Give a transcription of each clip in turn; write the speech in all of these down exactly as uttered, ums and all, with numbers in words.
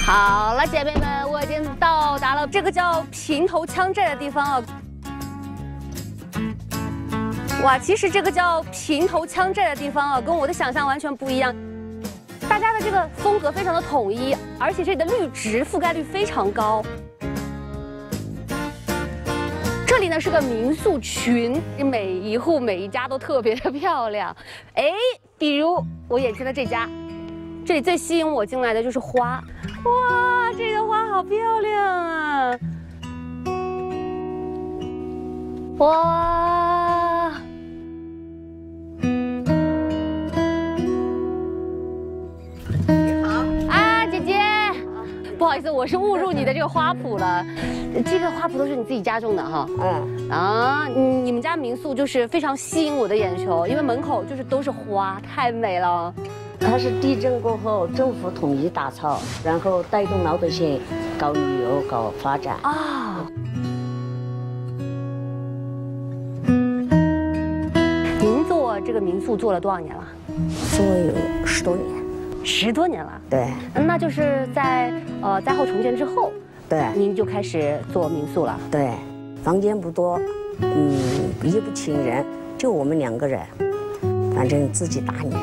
好了，姐妹们，我已经到达了这个叫平头枪寨的地方啊。哇，其实这个叫平头枪寨的地方啊，跟我的想象完全不一样。大家的这个风格非常的统一，而且这里的绿植覆盖率非常高。这里呢是个民宿群，每一户每一家都特别的漂亮。哎，比如我眼前的这家。 这里最吸引我进来的就是花，哇，这里的花好漂亮啊！哇，你好啊，姐姐，不好意思，我是误入你的这个花圃了。这个花圃都是你自己家种的哈？嗯。啊，你们家民宿就是非常吸引我的眼球，因为门口就是都是花，太美了。 它是地震过后，政府统一打造，然后带动劳德县搞旅游、搞发展啊。 您做这个民宿做了多少年了？ 做有十多年， 十多年了。 对， 那就是在呃灾后重建之后， 对， 您就开始做民宿了。 对，房间不多，嗯，也不请人，就我们两个人，反正自己打理。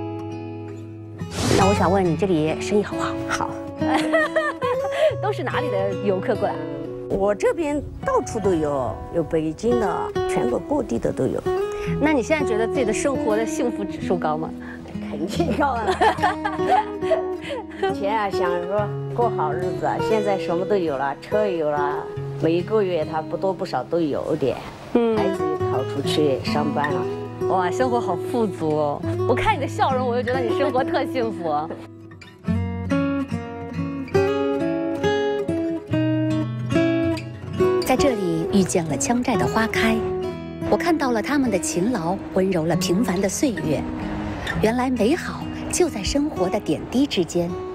那我想问你，这里生意好不好？ 好， 都是哪里的游客过来？ 我这边到处都有，有北京的，全国各地的都有。 那你现在觉得自己的生活的幸福指数高吗？ 肯定高了。以前啊想说过好日子，现在什么都有了，车也有了，每一个月他不多不少都有点。嗯，孩子也考出去上班了。 哇，生活好富足哦！我看你的笑容，我就觉得你生活特幸福。 在这里遇见了枪寨的花开，我看到了他们的勤劳，温柔了平凡的岁月。原来美好就在生活的点滴之间。